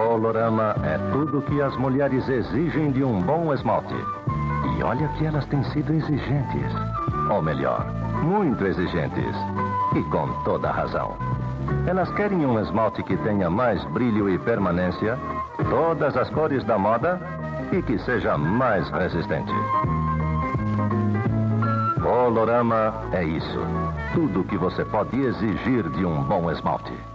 Colorama é tudo que as mulheres exigem de um bom esmalte. E olha que elas têm sido exigentes. Ou melhor, muito exigentes. E com toda a razão. Elas querem um esmalte que tenha mais brilho e permanência, todas as cores da moda e que seja mais resistente. Colorama é isso. Tudo que você pode exigir de um bom esmalte.